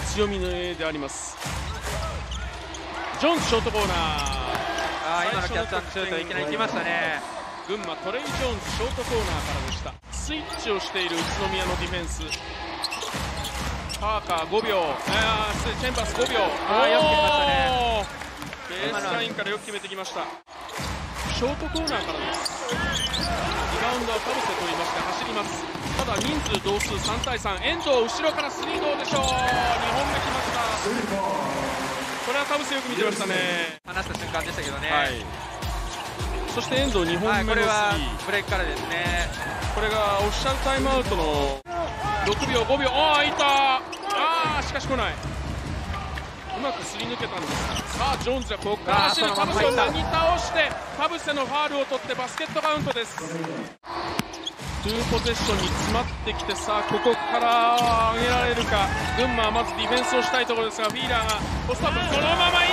強みであります。ジョーンズショートコーナー、 今のキャッチアップシュートいきなり来ましたね。 群馬トレイ・ジョーンズショートコーナーからでした。スイッチをしている宇都宮のディフェンス。パーカー5秒、チェンバース5秒、 よく決めましたね。 ベースラインからよく決めてきました。ショートコーナーからです。リバウンドは田臥取りまして走ります。ただ人数同数3対3、遠藤後ろからスリーどうでしょう。2本目きました。これは田臥よく見てましたね。 離した瞬間でしたけどね。 はい、そして遠藤2本目のスリー、 これはブレイクからですね。 これがオフィシャルタイムアウトの6秒5秒、いた、しかし来ない。うまくすり抜けたんですが、さあジョーンズはここから走る。田臥をなぎ倒して田臥のファウルを取ってバスケットカウントです。2ポゼッションに詰まってきて、さあここから上げられるか。群馬はまずディフェンスをしたいところですが、フィーラーがポストアップ、そのままいった。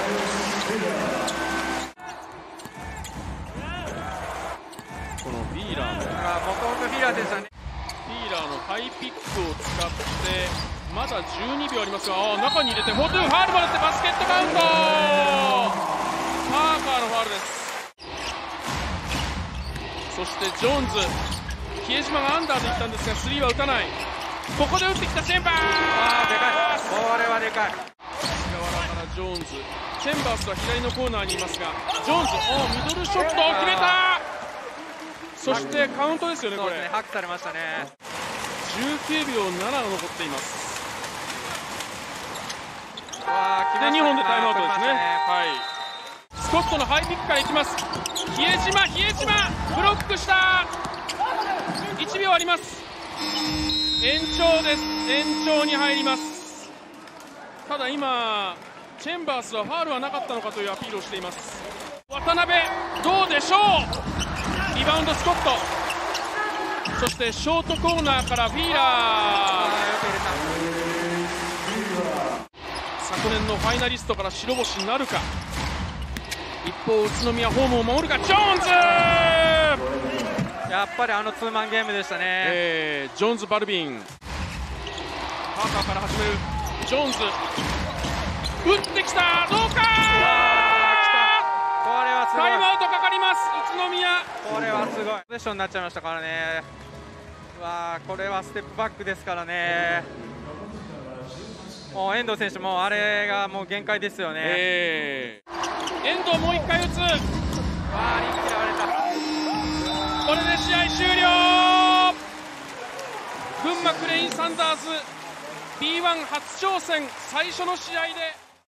このフィーラーのもともとフィーラーでしたね。 フィーラーのハイピックを使ってまだ12秒ありますが、中に入れてフォートゥーファウルまでってバスケットカウント。パーカーのファウルです。そしてジョーンズ、比江島がアンダーでいったんですがスリーは打たない。ここで打ってきたチェンバース、 でかい、これはでかい。 菅原からジョーンズ、チェンバースは左のコーナーにいますが、ジョーンズ、ミドルショットを決めた。そしてカウントですよね。これハックされましたね。 19秒7が残っています。 で 2本でタイムアウトですね。はい、スコットのハイピックからいきます。比江島ブロックした。1秒あります。延長です。延長に入ります。ただ今チェンバースはファウルはなかったのかというアピールをしています。渡辺どうでしょう。リバウンドスコット、そしてショートコーナーからフィーラー。昨年のファイナリストから白星になるか。一方宇都宮ホームを守るか。ジョーンズ、 やっぱりツーマンゲームでしたね。 ジョーンズ、バルビン、パーカーから始める。ジョーンズ打ってきた、どうか。 これはすごい。 タイムアウトかかります宇都宮。 これはすごいポゼッションになっちゃいましたからね。これはステップバックですからね。もう遠藤選手もあれがもう限界ですよね。 遠藤もう1回打つ。 リング切られた。 これで試合終了。群馬クレインサンダース B1 初挑戦最初の試合で